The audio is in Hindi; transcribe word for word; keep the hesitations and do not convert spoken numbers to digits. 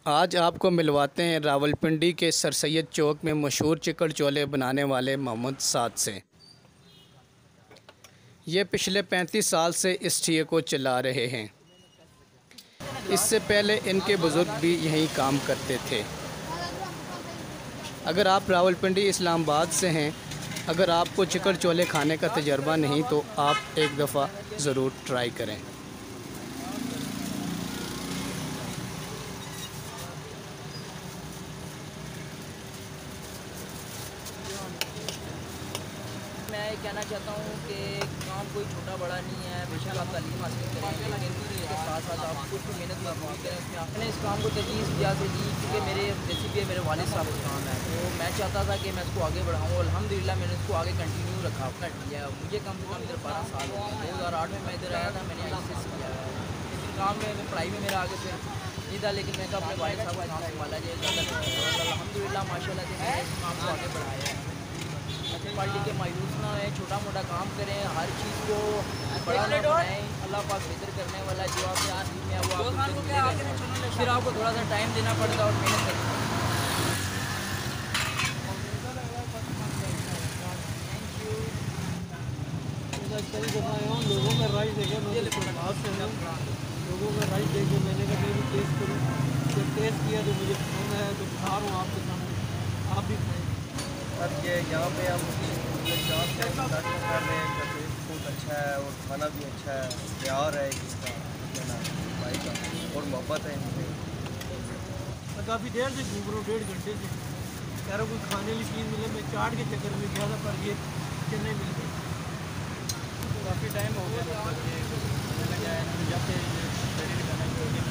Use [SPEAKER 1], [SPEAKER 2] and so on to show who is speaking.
[SPEAKER 1] आज आपको मिलवाते हैं रावलपिंडी के सर सैयद चौक में मशहूर चिकन चोले बनाने वाले मोहम्मद साद से। ये पिछले पैंतीस साल से इस ठिए को चला रहे हैं। इससे पहले इनके बुज़ुर्ग भी यहीं काम करते थे। अगर आप रावलपिंडी इस्लामाबाद से हैं, अगर आपको चिकन चोले खाने का तजर्बा नहीं तो आप एक दफ़ा ज़रूर ट्राई करें।
[SPEAKER 2] मैं कहना चाहता हूँ कि काम कोई छोटा बड़ा नहीं है। बेशक आप तालीम हासिल करें, लेकिन इसके साथ साथ आप कुछ भी मेहनत मजबूरी करें। उसमें आपने इस काम को तरजीह दिया से दी क्योंकि मेरे रेसिपी मेरे वालिद साहब का काम है, तो मैं चाहता था कि मैं इसको आगे बढ़ाऊँ। अल्हम्दुलिल्लाह मैंने इसको आगे कंटिन्यू रखा अपना किया। मुझे कम से कम इधर बारह साल हो गए। दो हज़ार आठ में मैं इधर आया था, मैंने आई सी किया है। लेकिन काम में पढ़ाई में मेरा आगे फिर नहीं था, लेकिन मैंने अपने वालिद साहब का काम संभाला जाए। अल्हम्दुलिल्लाह माशाल्लाह से मैंने इस काम को आगे बढ़ाया है। अच्छी क्वालिटी के मायूस ना है, छोटा मोटा काम करें, हर चीज़ को बड़ा ना बनाएं। अल्लाह पाक बेहतर करने वाला जो आप यहाँ में है वो आपको फिर आपको थोड़ा सा टाइम देना पड़ता है और मेहनत करनी पड़ती है।
[SPEAKER 3] कई दफ़ा आया हूँ, लोगों का राइस देखे, मैं बात से हूँ, लोगों का राइस देखे मैंने कहा मैं टेस्ट करूँ। जब टेस्ट किया तो मुझे पसंद है, तो खा रहा हूँ आपके सामने, आप भी खाएँ।
[SPEAKER 4] सर ये यहाँ पे हम चार से नाश्ता कर रहे हैं, टेस्ट बहुत अच्छा है और खाना भी अच्छा है, प्यार है इसका भाई का और मोहब्बत है इनसे।
[SPEAKER 3] मैं काफ़ी देर से घूम रहा हूँ, डेढ़ घंटे से कह रहा हूँ कोई खाने वाली चीज़ मिले। मैं चाट के चक्कर में गया था पर ये चेन्नई मिल गई।
[SPEAKER 4] काफ़ी टाइम हो गया मतलब ये जब से